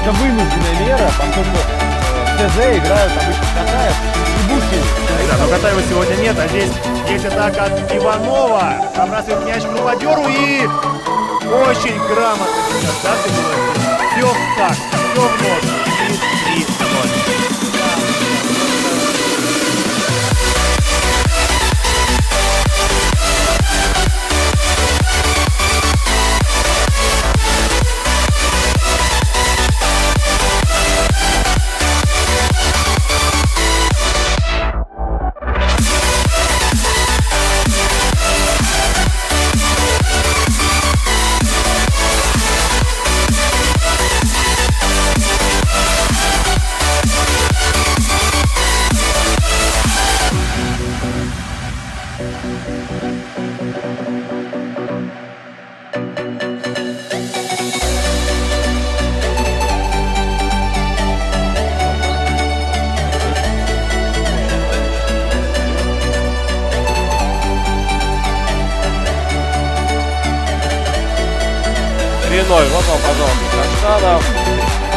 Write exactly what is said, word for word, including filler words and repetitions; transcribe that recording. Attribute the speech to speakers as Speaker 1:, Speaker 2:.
Speaker 1: это вынужденная мера, поскольку э, ТЗ играют обычно Катаев и Бухин.
Speaker 2: Да, но Катаева сегодня нет, а здесь есть атака от Иванова. Забрасывает мяч к рукодеру и очень грамотно сейчас, да, ты говоришь? Все так, все в нос. И три ноль.
Speaker 1: три ноль. Вот вам, пожалуйста, Констанов.